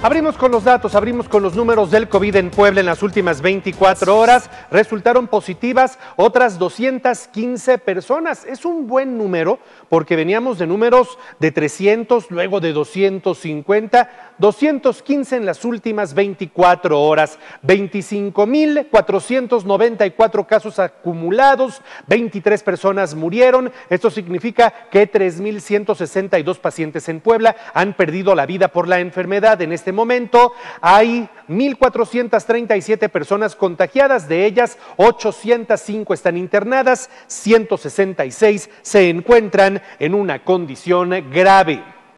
Abrimos con los datos, abrimos con los números del COVID en Puebla en las últimas 24 horas. Resultaron positivas otras 215 personas. Es un buen número porque veníamos de números de 300, luego de 250, 215 en las últimas 24 horas. 25,494 casos acumulados, 23 personas murieron. Esto significa que 3,162 pacientes en Puebla han perdido la vida por la enfermedad. En este momento hay 1,437 personas contagiadas, de ellas 805 están internadas, 166 se encuentran en una condición grave.